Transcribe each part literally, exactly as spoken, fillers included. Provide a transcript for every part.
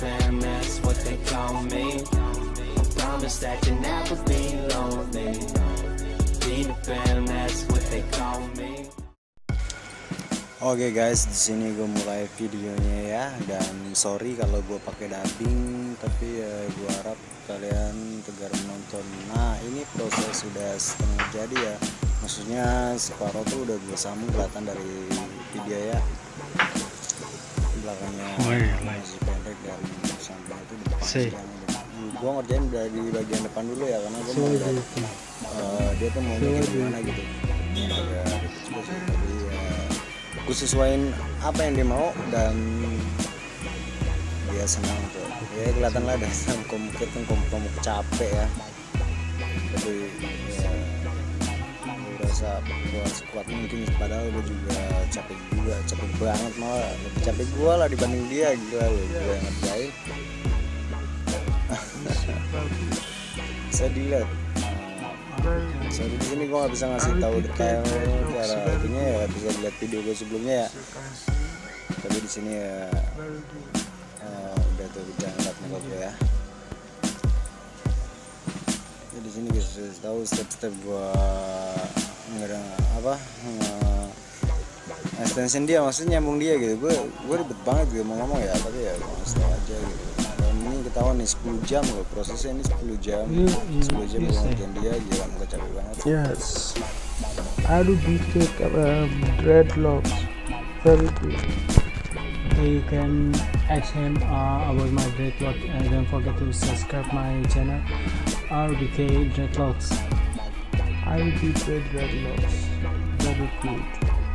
fam, that's what they call me. Promise that you never be lonely. Be the fam, that's what they call me. Oke okay guys, di sini gue mulai videonya ya, dan sorry kalau gue pakai dubbing, tapi ya gue harap kalian tegar menonton. Nah, ini proses sudah setengah jadi ya, maksudnya separuh tuh udah gue sambung kelihatan dari video ya. Belakangnya masih pendek dan sampingnya itu depan yang gue ngerjain dari bagian depan dulu ya, karena gue mau lihat uh, dia tuh mau kayak gimana gitu. Ya, juga sih, tapi ya gue sesuaiin apa yang dia mau dan dia senang tuh ya, kelihatan lah dari komukir kan komuk capek ya, tapi ya gue rasa gue sekuat mungkin, padahal gue juga capek juga, capek banget, malah lebih capek gue lah dibanding dia. Gila loh, gue yang ngerjain bisa dilihat. So di sini gue nggak bisa ngasih tahu detail cara artinya ya, bisa lihat video gue sebelumnya ya. Tapi di sini ya uh, udah tuh jangan lihat muka gue ya. Ya di sini guys sudah tahu step-step gue ngerang apa uh, extension dia, maksudnya nyambung dia gitu. Gue gue ribet banget gitu mau ngomong ya, tapi ya gue ngasih tahu aja gitu. Ini ketahuan nih sepuluh jam loh prosesnya, ini sepuluh jam sepuluh jam gue ngerjain dia, gila muka capek banget. Yes, aduh bikin uh, dreadlocks very good. You can ask him uh, about my dreadlock, and don't forget to subscribe my channel R B K Dreadlocks. R B K Dreadlocks very good.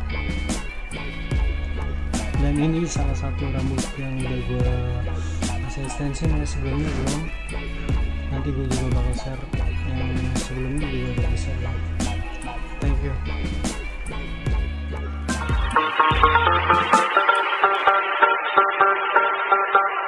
Dan ini salah satu rambut yang udah gue extension ya, sebelumnya belum, nanti gue juga bakal share yang sebelumnya juga udah bisa. Thank you.